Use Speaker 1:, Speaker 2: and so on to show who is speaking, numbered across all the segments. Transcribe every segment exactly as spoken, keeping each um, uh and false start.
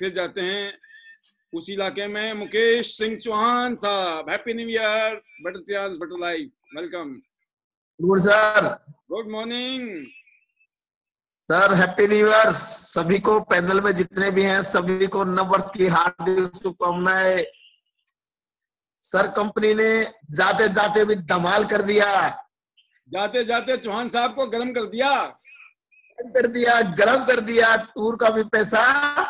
Speaker 1: फिर जाते हैं उस इलाके में। मुकेश सिंह चौहान साहब, happy new year, better times better life, welcome.
Speaker 2: Good sir,
Speaker 1: good morning
Speaker 2: sir happy new year सभी को, पैनल में जितने भी हैं सभी को नव वर्ष की हार्दिक शुभकामनाएं। सर कंपनी ने जाते जाते भी धमाल कर दिया,
Speaker 1: जाते जाते चौहान साहब को गरम कर दिया
Speaker 2: कर दिया गरम कर दिया। टूर का भी पैसा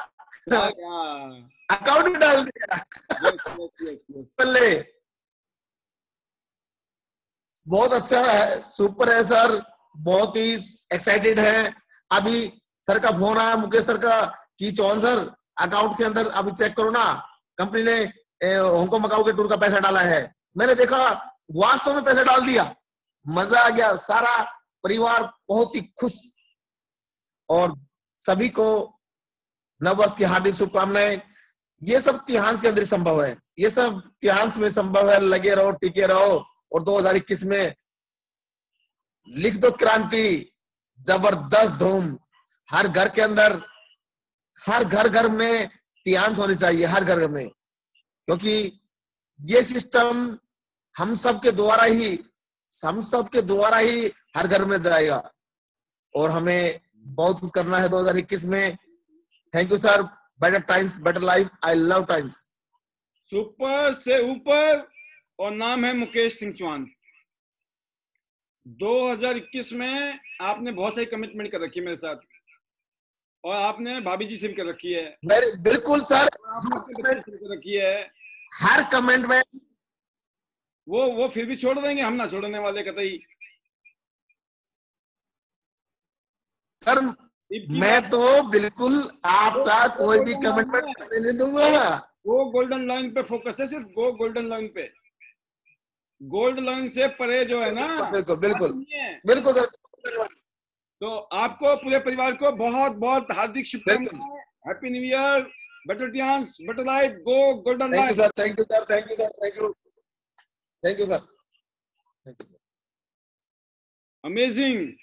Speaker 2: अकाउंट में डाल दिया।
Speaker 1: yes, yes, yes, yes.
Speaker 2: बल्ले, बहुत अच्छा है, सुपर है सर, बहुत ही एक्साइटेड है। अभी सर का फोन आया मुकेश सर का कि चौहान सर अकाउंट के अंदर अभी चेक करो ना, कंपनी ने हांगकांग मकाऊ के टूर का पैसा डाला है। मैंने देखा वास्तव में पैसा डाल दिया, मजा आ गया, सारा परिवार बहुत ही खुश। और सभी को नववर्ष की हार्दिक शुभकामनाएं। ये सब तिहांस के अंदर संभव है, ये सब तिहांस में संभव है। लगे रहो, टिके रहो और दो हज़ार इक्कीस में लिख दो क्रांति, जबरदस्त धूम। हर घर के अंदर, हर घर घर में तिहांस होनी चाहिए, हर घर में, क्योंकि ये सिस्टम हम सब के द्वारा ही हम सब के द्वारा ही हर घर में जाएगा और हमें बहुत कुछ करना है दो हज़ार इक्कीस में। Thank you sir, better times better life, I love times.
Speaker 1: Super से ऊपर, और नाम है मुकेश सिंह चौहान। दो हज़ार इक्कीस में आपने बहुत सारी कमिटमेंट कर रखी है मेरे साथ, और आपने भाभी जी से भी कर रखी है।
Speaker 2: बिल्कुल सर,
Speaker 1: कर रखी है
Speaker 2: हर कमेंट में।
Speaker 1: वो वो फिर भी छोड़ देंगे, हम ना छोड़ने वाले कतई।
Speaker 2: सर मैं तो बिल्कुल आपका कोई भी कमिटमेंट करने नहीं दूंगा।
Speaker 1: वो गोल्डन लाइन पे फोकस है, सिर्फ गो गोल्डन लाइन पे। गोल्ड लाइन से परे जो है ना,
Speaker 2: बिल्कुल बिल्कुल बिल्कुल सर।
Speaker 1: तो आपको, पूरे परिवार को बहुत बहुत हार्दिक शुभकामनाएं, happy new year, better times better life, go golden line.
Speaker 2: Thank you sir, thank you sir, thank you sir, thank you thank you sir, thank you sir.
Speaker 1: Amazing.